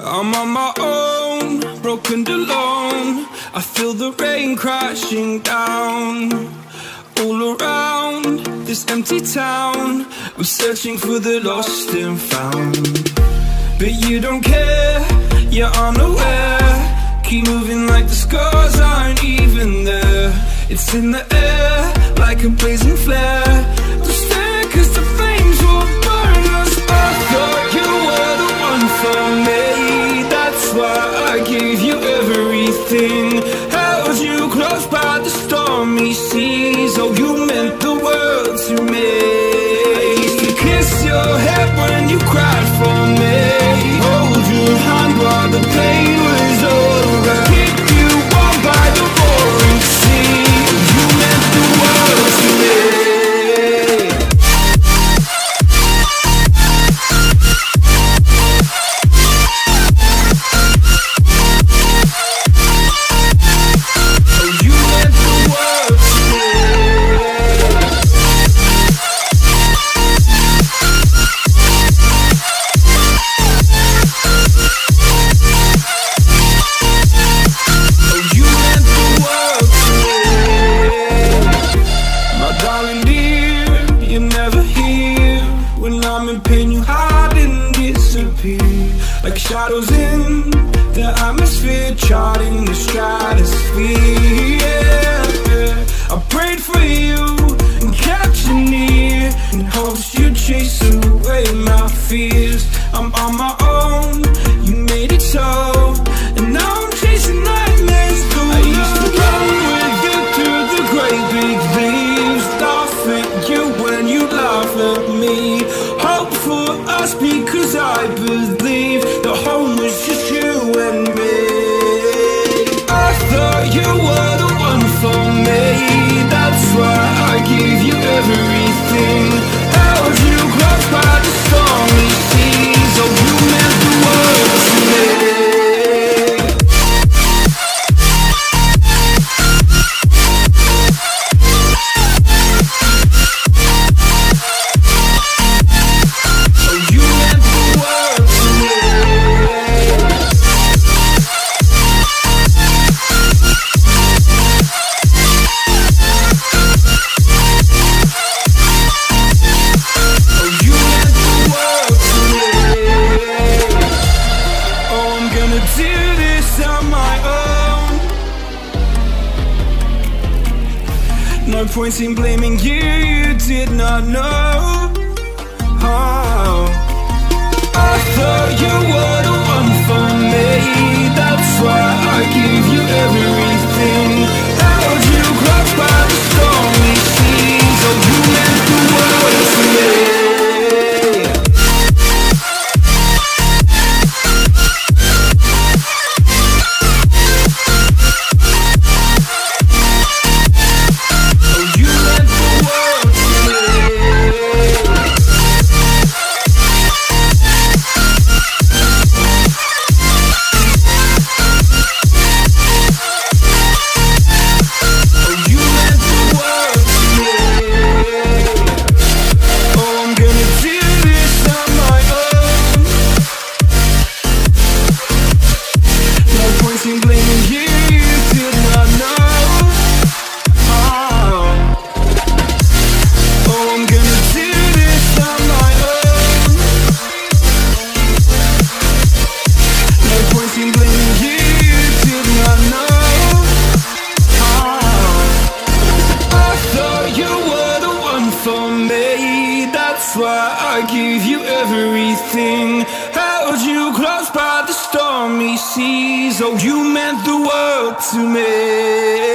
I'm on my own, broken and alone. I feel the rain crashing down all around this empty town. I'm searching for the lost and found, but you don't care, you're unaware. Keep moving like the scars aren't even there. It's in the air like a blazing flare. Don't stare cause the flames will burn us. I thought you were the one for me, that's why I gave you everything. Held you close by the stormy seas. Oh, you meant the world to me. I used to kiss your head when you cried for me, hold your hand while the pain was over, keep you warm by the roaring sea. You meant the world to me. Like shadows in the atmosphere, charting the stratosphere. Yeah. I prayed for you and kept you near in hopes you'd chase away my fears. I'm on my own, you made it so, and now I'm chasing nightmares through. I used to run with you through the great big leaves, laugh at you when you laugh at me. Hope for us because I believe the home was just you and me. I thought you were the one for me, that's why I gave you everything. Held you close by the stormy seas. Oh, you meant the world to me. No point in blaming you, you did not know. Oh, I thought you were the one for me, that's why I gave you everything. Held you close by the stormy seas. Oh, you meant the world to me. That's why I gave you everything. Held you close by the stormy seas. Oh, you meant the world to me.